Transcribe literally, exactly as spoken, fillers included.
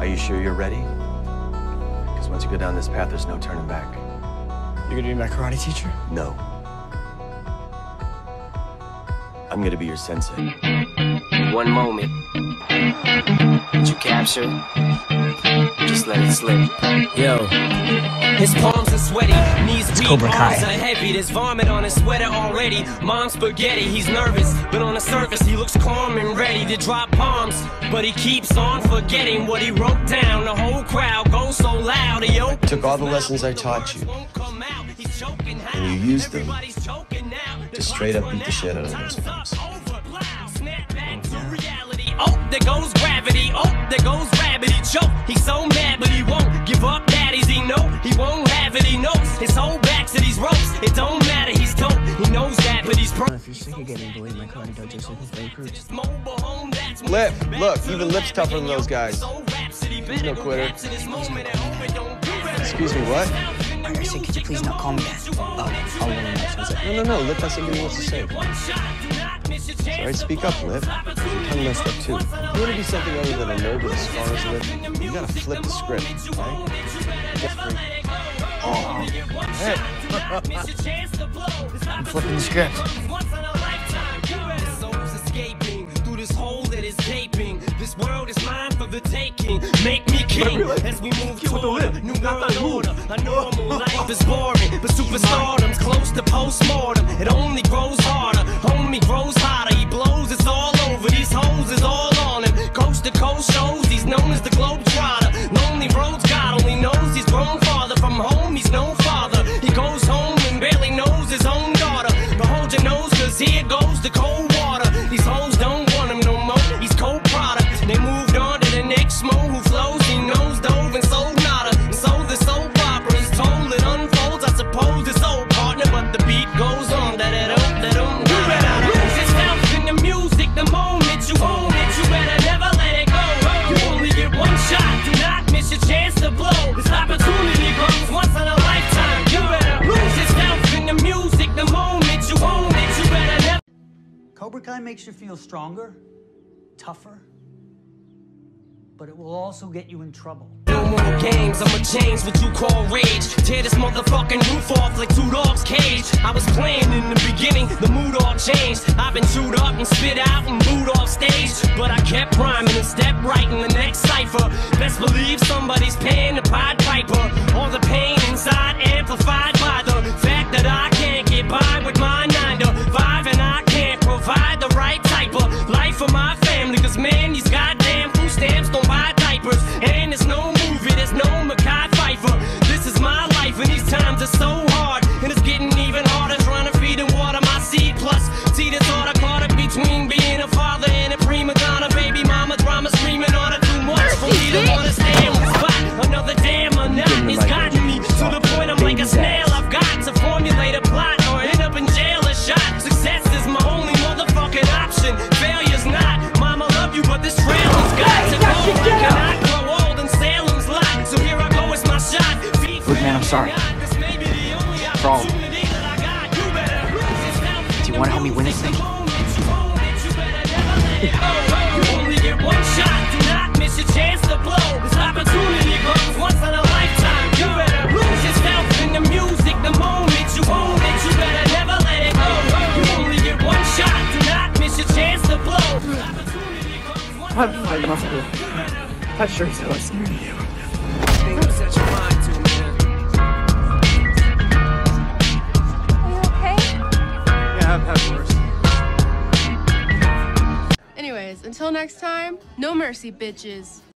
Are you sure you're ready? Because once you go down this path, there's no turning back. You're gonna be my karate teacher? No. I'm gonna be your sensei. One moment. Did you capture? Just let it slip. Yo. His palms are sweaty, knees weak, arms are heavy. There's vomit on his sweater already. Mom's spaghetti, he's nervous, but on the surface he looks calm and ready to drop bombs. But he keeps on forgetting what he wrote down. The whole crowd goes so loud. Yo. Took all the lessons I taught you, and you used them to straight up beat the shit out of those folks. Oh, there goes gravity. Oh, there goes rabbit. He choke. He's so mad, but he won't give up. Daddies, he know he won't have it. He knows his whole back to these ropes. It don't matter. He's dope. He knows that, but he's pro. If you're sick of getting bullied, my karate dojo so his day recruits. Lip, look, even Lip's tougher than those guys. He's no quitter. Excuse me, what? I said, could you please not call me that? Oh, I'll let him know. No, no, no. Lip has something he wants to say. Alright, speak up, Lip. Your tongue messed up too. You want to be something other than a nerd with a scar as Lip, you gotta flip the script, right? Oh. Hey. I'm flipping the script. This world is mine for the taking. Make me king as we move toward a new world order. A normal life is boring, but superstardom's close to postmortem. It only grows harder, homie grows hotter. He blows, it's all over. These hoes is all on him. Coast to coast shows, he's known as the Globetrotter. Lonely roads, God only knows he's grown farther from home. He's no father. He goes home and barely knows his own daughter. But hold your nose, cause here goes the cold water. These hoes don't want him no more. He's cold product. They moved on to the next mo who flows. He knows dove and sold nada. And so the soap opera is told. It unfolds. I suppose it's old partner, but the beat goes on. Da da da da da. You better lose yourself in the music the moment you own it. You better never let it go. You only get one shot. Do not miss your chance to blow. This opportunity comes once in a lifetime. You better lose yourself in the music the moment you own it. You better never. Cobra Kai makes you feel stronger, tougher, but it will also get you in trouble. No more games, I'ma change what you call rage. Tear this motherfucking roof off like two dogs' cage. I was playing in the beginning, the mood all changed. I've been chewed up and spit out and booed off stage, but I kept rhyming and stepped right in the next cipher. Best believe somebody's paying the Pied Piper. All the pain inside amplified by the fact that I can't get by with my nine to five, and I can't provide the right type of life for my family. Cause man, these goddamn food stamps don't buy diapers, and there's no movie, there's no Mekhi Phifer. This is my life, and these times are so hard, and it's getting even harder trying to feed and water my seed. Plus, see this order caught up between being a father and a prima donna. Baby mama drama screaming on her too much for me to understand what's spot. Another damn monotony's gotten me to the point I'm like a snail. I've got to formulate a plot or end up in jail or shot. Success is my only motherfucking option. Failure's not. Mama love you, but this trail has got to go. I cannot grow old in Salem's lot. So here I go, it's my shot. Look, man, I'm sorry. For all of them. Do you want to help me win this thing? You only get one shot. Do not miss your chance to blow. This opportunity comes once in a lifetime. You better lose yourself in the music the moment you own it. You better never let it go. You only get one shot. Do not miss your chance to blow. I'm fighting off school. I'm sure he's listening to you. Set your mind to, man. Are you okay? Yeah, I've had worse. Anyways, until next time, no mercy, bitches.